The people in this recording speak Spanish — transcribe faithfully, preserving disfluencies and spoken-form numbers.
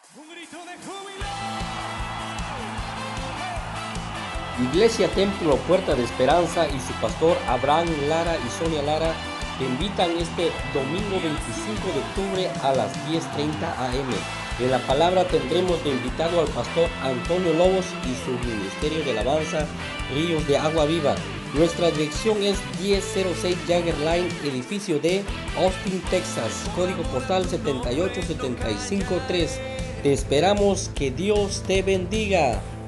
Un grito de júbilo. Iglesia Templo Puerta de Esperanza y su pastor Abraham Lara y Sonia Lara te invitan este domingo veinticinco de octubre a las diez treinta a eme. En la palabra tendremos de invitado al pastor Antonio Lobos y su ministerio de alabanza Ríos de Agua Viva. Nuestra dirección es diez cero seis Jagger Line, edificio D, Austin, Texas, código postal setenta y ocho setenta y cinco tres. Te esperamos, que Dios te bendiga.